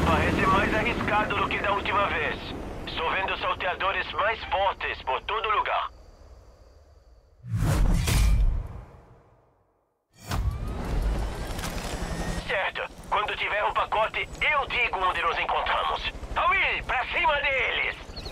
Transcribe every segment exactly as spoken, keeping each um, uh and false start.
Parece mais arriscado do que da última vez. Estou vendo salteadores mais fortes por todo lugar. Certo. Quando tiver um pacote, eu digo onde nos encontramos. Will, pra cima deles!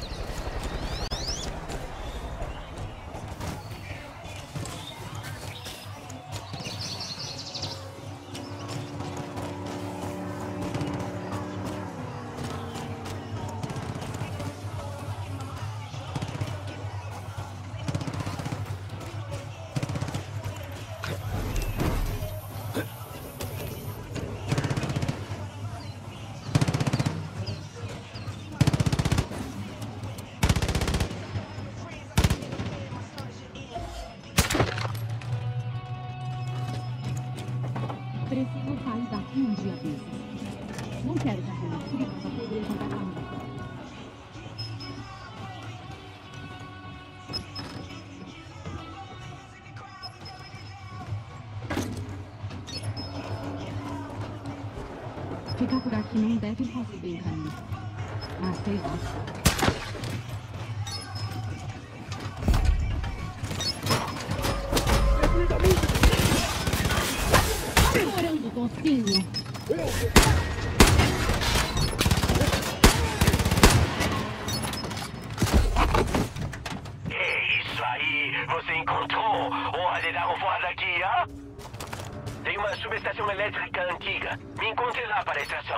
Preciso sair daqui um dia desses. Não quero fazer uma frio pra poder jogar comigo. Ficar por aqui não deve fazer bem pra mim. Ah, sei lá. Morando docinho. É isso aí! Você encontrou! Hora de dar um fora daqui, hã? Tem uma subestação elétrica antiga. Me encontre lá para a extração.